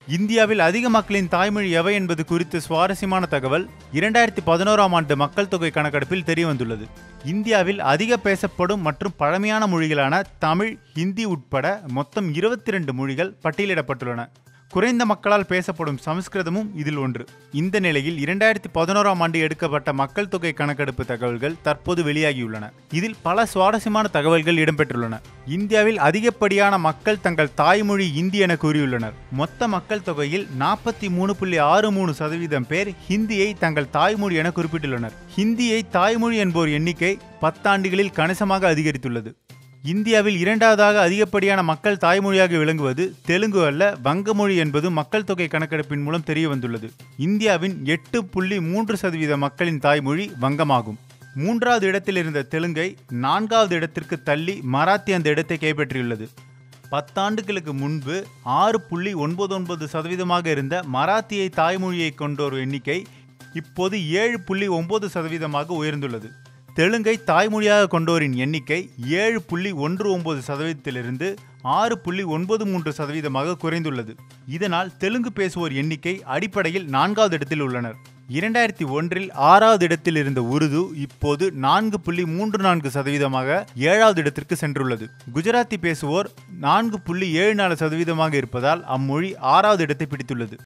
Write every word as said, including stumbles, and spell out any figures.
இந்தியாவில் அதிக மக்களின் தாய்மொழி எவை என்பது குறித்து சுவாரஸ்யமான தகவல் இரண்டாயிரத்தி பதினோராம் ஆண்டு மக்கள் தொகை கணக்கெடுப்பில் தெரியவந்துள்ளது. இந்தியாவில் அதிக பேசப்படும் மற்றும் பழமையான மொழிகளான தமிழ், ஹிந்தி உட்பட மொத்தம் இருபத்தி இரண்டு மொழிகள் பட்டியலிடப்பட்டுள்ளன. குறைந்த மக்களால் பேசப்படும் சமஸ்கிருதமும் இதில் ஒன்று. இந்த நிலையில் இரண்டாயிரத்தி பதினோராம் ஆண்டு எடுக்கப்பட்ட மக்கள் தொகை கணக்கெடுப்பு தகவல்கள் தற்போது வெளியாகியுள்ளன. இதில் பல சுவாரஸ்யமான தகவல்கள் இடம்பெற்றுள்ளன. இந்தியாவில் அதிகப்படியான மக்கள் தங்கள் தாய்மொழி இந்தி என கூறியுள்ளனர். மொத்த மக்கள் தொகையில் நாற்பத்தி மூணு புள்ளி ஆறு மூணு சதவீதம் பேர் ஹிந்தியை தங்கள் தாய்மொழி என குறிப்பிட்டுள்ளனர். ஹிந்தியை தாய்மொழி என்போர் எண்ணிக்கை பத்தாண்டுகளில் கணிசமாக அதிகரித்துள்ளது. இந்தியாவில் இரண்டாவதாக அதிகப்படியான மக்கள் தாய்மொழியாக விளங்குவது தெலுங்கு அல்ல, வங்க மொழி என்பது மக்கள் தொகை கணக்கெடுப்பின் மூலம் தெரிய வந்துள்ளது. இந்தியாவின் எட்டு புள்ளி மூன்று சதவீத மக்களின் தாய்மொழி வங்கமாகும். மூன்றாவது இடத்தில் இருந்த தெலுங்கை நான்காவது இடத்திற்கு தள்ளி மராத்தி அந்த இடத்தை கைப்பற்றியுள்ளது. பத்தாண்டுகளுக்கு முன்பு ஆறு புள்ளி ஒன்பது ஒன்பது சதவீதமாக இருந்த மராத்தியை தாய்மொழியை கொண்டோர் எண்ணிக்கை இப்போது ஏழு புள்ளி ஒன்பது சதவீதமாக உயர்ந்துள்ளது. தெலுங்கை தாய்மொழியாக கொண்டோரின் எண்ணிக்கை ஏழு புள்ளி ஒன்று ஒன்பது சதவீதத்திலிருந்து ஆறு புள்ளி ஒன்பது மூன்று சதவீதமாக குறைந்துள்ளது. இதனால் தெலுங்கு பேசுவோர் எண்ணிக்கை அடிப்படையில் நான்காவது இடத்தில் உள்ளனர். இரண்டாயிரத்தி ஒன்றில் ஆறாவது இடத்தில் இருந்த உருது இப்போது நான்கு புள்ளி மூன்று நான்கு சதவீதமாக ஏழாவது இடத்திற்கு சென்றுள்ளது. குஜராத்தி பேசுவோர் நான்கு புள்ளி ஏழு நாலு சதவீதமாக இருப்பதால் அம்மொழி ஆறாவது இடத்தை பிடித்துள்ளது.